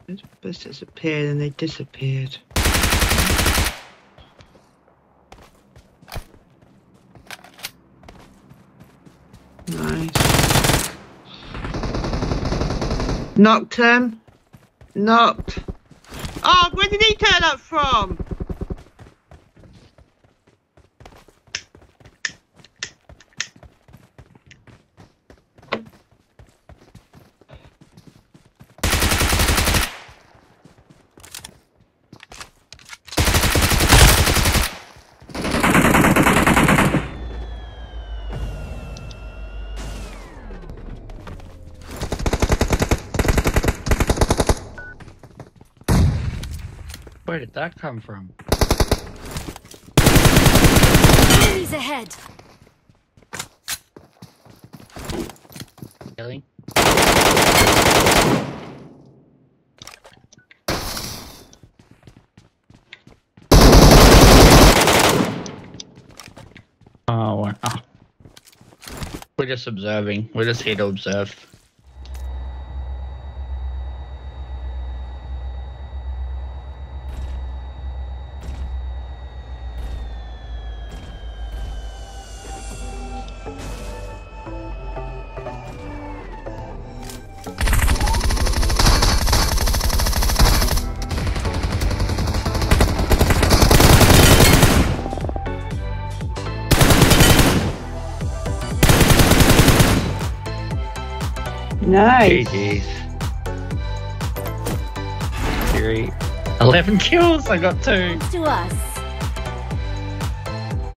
First disappeared and they disappeared. Nice. Knocked him. Knocked. Oh, where did he turn up from? Where did that come from? Enemies ahead. Killing. Oh, wow. We're just observing. We're just here to observe. Nice. GG's. 11 kills, I got 2. To us.